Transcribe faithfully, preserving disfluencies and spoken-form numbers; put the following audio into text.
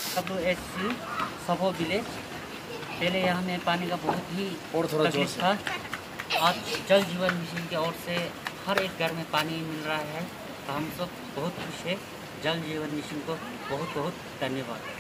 सब H C सबो village. पहले यहाँ में पानी का बहुत ही और थोड़ा जोर तकलीफ से। था। आज जल जीवन मिशन की ओर से हर एक घर में पानी मिल रहा है, तो हम सब बहुत खुश है। जल जीवन मिशन को बहुत बहुत धन्यवाद।